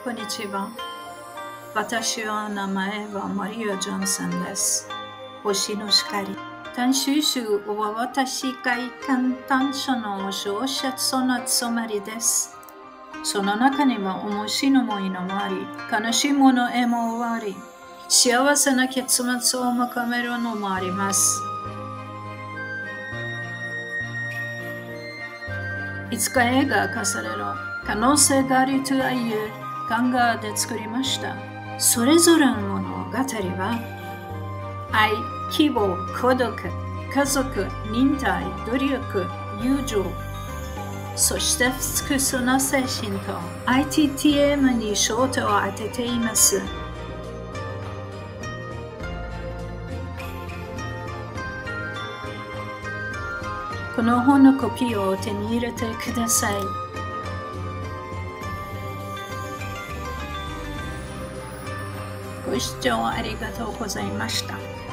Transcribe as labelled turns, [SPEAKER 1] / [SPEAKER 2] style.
[SPEAKER 1] こんにちは。私は名前はマリア・ジョンソンです。星の光。短収集は私が簡単書の小説のつまりです。その中には面白いものもあり、悲しいものもあり、幸せな結末を求めるのもあります。いつか映画化される可能性があるという考えで作りました。それぞれの物語は愛、希望、孤独、家族、忍耐、努力、友情、そして複数の精神と ITTM に焦点を当てています。この本のコピーを手に入れてください。ご視聴ありがとうございました。